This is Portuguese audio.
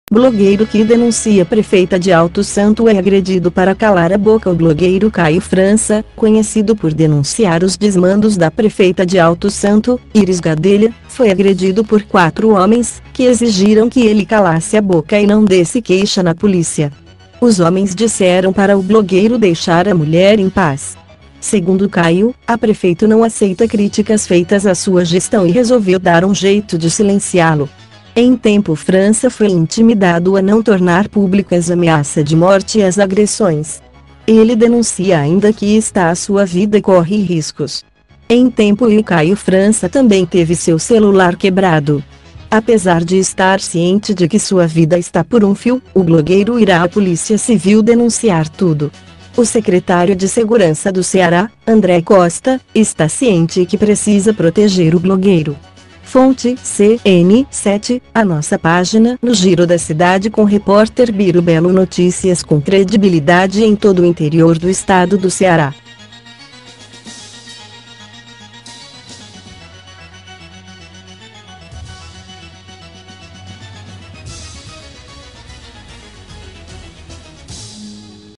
Blogueiro que denuncia prefeita de Alto Santo é agredido para calar a boca. O blogueiro Caio França, conhecido por denunciar os desmandos da prefeita de Alto Santo, Iris Gadelha, foi agredido por 4 homens, que exigiram que ele calasse a boca e não desse queixa na polícia. Os homens disseram para o blogueiro deixar a mulher em paz. Segundo Caio, a prefeita não aceita críticas feitas à sua gestão e resolveu dar um jeito de silenciá-lo. Em tempo, França foi intimidado a não tornar públicas a ameaça de morte e as agressões. Ele denuncia ainda que a sua vida corre riscos. Em tempo, e Caio França também teve seu celular quebrado. Apesar de estar ciente de que sua vida está por um fio, o blogueiro irá à Polícia Civil denunciar tudo. O secretário de Segurança do Ceará, André Costa, está ciente que precisa proteger o blogueiro. Fonte CN7, a nossa página no Giro da Cidade com repórter Biro Belo, notícias com credibilidade em todo o interior do estado do Ceará.